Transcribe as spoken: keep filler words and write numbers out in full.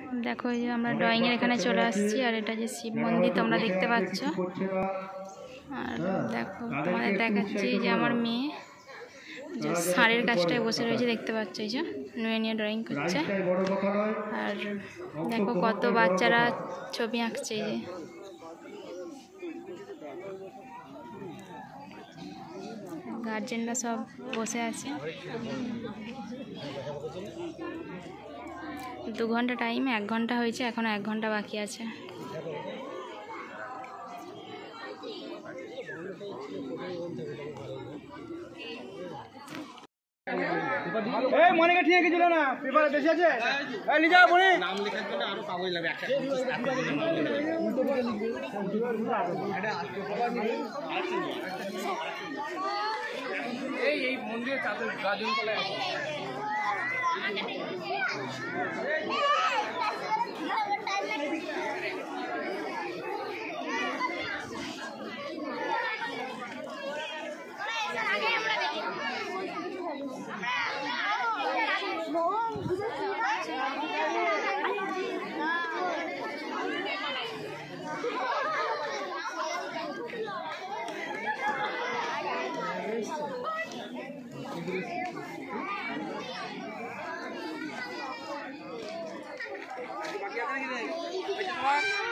দেখো এই যে আমরা ড্রয়িং এর এখানে চলে আসছি, আর এটা যে শিব মন্দির তোমরা দেখতে পাচ্ছ। আর দেখো তোমাদের দেখাচ্ছি যে আমার মেয়ে যে শাড়ির কাজটায় বসে রয়েছে, দেখতে পাচ্ছ এই যে নিয়ে নিয়ে ড্রয়িং করছে। আর দেখো কত বাচ্চারা ছবি আঁকছে, এই যে গার্জেনরা সব বসে আছে। দু ঘন্টা টাইম, এক ঘন্টা হয়েছে, এখনো এক ঘন্টা বাকি আছে। এই মনিকে ঠিক কিছু না, পেপার বেশি আছে, এই নিয়ে যাও মনি। নাম লেখার জন্য আরো কাগজ লাগবে একটা। এই এই মন্দিরে চাঁদের গাজন তলায় আছে। Thank you.